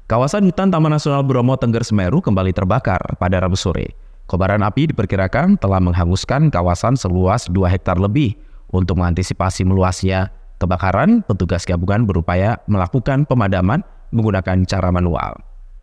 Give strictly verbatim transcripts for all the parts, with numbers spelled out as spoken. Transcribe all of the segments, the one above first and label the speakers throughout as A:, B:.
A: Kawasan hutan Taman Nasional Bromo Tengger Semeru kembali terbakar pada Rabu sore. Kobaran api diperkirakan telah menghanguskan kawasan seluas dua hektar lebih. Untuk mengantisipasi meluasnya kebakaran, petugas gabungan berupaya melakukan pemadaman menggunakan cara manual.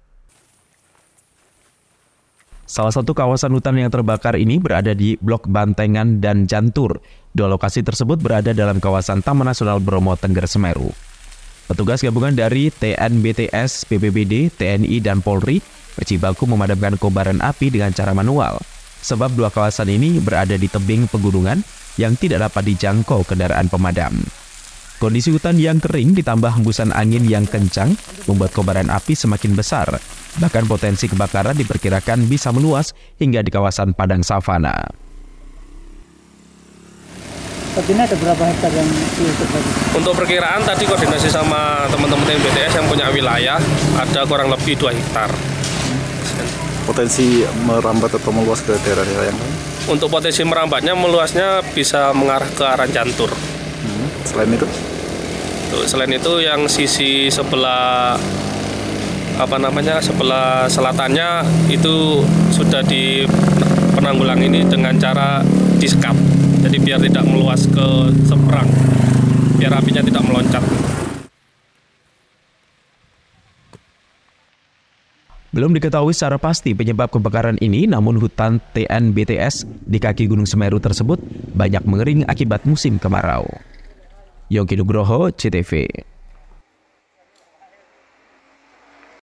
A: Salah satu kawasan hutan yang terbakar ini berada di Blok Bantengan dan Jantur. Dua lokasi tersebut berada dalam kawasan Taman Nasional Bromo Tengger Semeru. Petugas gabungan dari T N B T S, B P B D, T N I, dan Polri berjibaku memadamkan kobaran api dengan cara manual. Sebab dua kawasan ini berada di tebing pegunungan yang tidak dapat dijangkau kendaraan pemadam. Kondisi hutan yang kering ditambah hembusan angin yang kencang membuat kobaran api semakin besar. Bahkan potensi kebakaran diperkirakan bisa meluas hingga di kawasan padang savana.
B: Tapi ini ada berapa hektar yang terbakar?
C: Untuk perkiraan tadi koordinasi sama teman-teman T N B T S yang punya wilayah ada kurang lebih dua hektar.
D: Potensi merambat atau meluas ke daerah-daerah yang lain?
C: Untuk potensi merambatnya meluasnya bisa mengarah ke arah Jantur.
D: Hmm. Selain itu?
C: Tuh, selain itu yang sisi sebelah apa namanya sebelah selatannya itu sudah di penanggulang ini dengan cara disekap. Jadi biar tidak meluas ke seberang, biar apinya tidak meloncat.
A: Belum diketahui secara pasti penyebab kebakaran ini, namun hutan T N B T S di kaki Gunung Semeru tersebut banyak mengering akibat musim kemarau. Yongki Nugroho, C T V.